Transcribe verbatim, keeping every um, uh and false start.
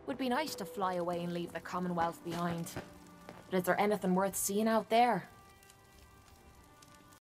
Would be nice to fly away and leave the Commonwealth behind. But is there anything worth seeing out there?